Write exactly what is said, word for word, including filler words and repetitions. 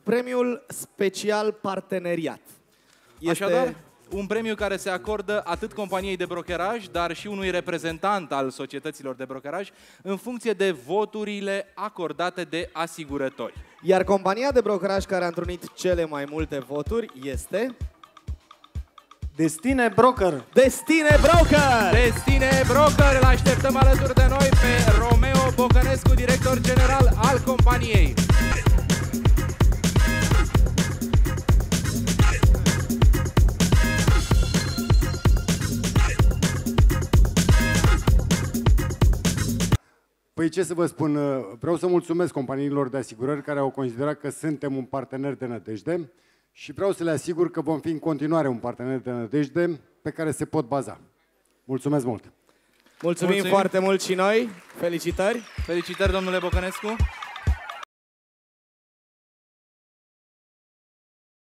premiul special parteneriat. Este... Așadar, un premiu care se acordă atât companiei de brokeraj, dar și unui reprezentant al societăților de brokeraj, în funcție de voturile acordate de asigurători. Iar compania de brokeraj care a întrunit cele mai multe voturi este... Destine Broker. Destine Broker! Destine Broker, îl așteptăm alături de noi pe Romeo Bocănescu, director general al companiei. Păi ce să vă spun, vreau să mulțumesc companiilor de asigurări care au considerat că suntem un partener de nădejde și vreau să le asigur că vom fi în continuare un partener de nădejde pe care se pot baza. Mulțumesc mult! Mulțumim, Mulțumim foarte mult și noi! Felicitări! Felicitări, domnule Bocănescu!